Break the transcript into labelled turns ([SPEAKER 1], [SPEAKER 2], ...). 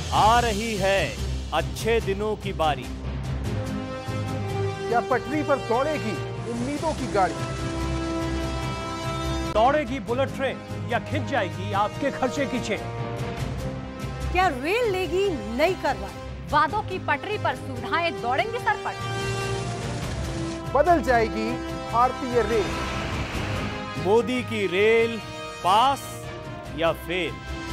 [SPEAKER 1] आ रही है अच्छे दिनों की बारी।
[SPEAKER 2] क्या पटरी पर दौड़ेगी उम्मीदों की गाड़ी?
[SPEAKER 3] दौड़ेगी बुलेट ट्रेन या खिंच जाएगी आपके खर्चे की चेन?
[SPEAKER 4] क्या रेल लेगी नई करवाई?
[SPEAKER 5] वादों की पटरी पर सुविधाएं दौड़ेंगी सर पर?
[SPEAKER 2] बदल जाएगी भारतीय रेल?
[SPEAKER 1] मोदी की रेल पास या फेल?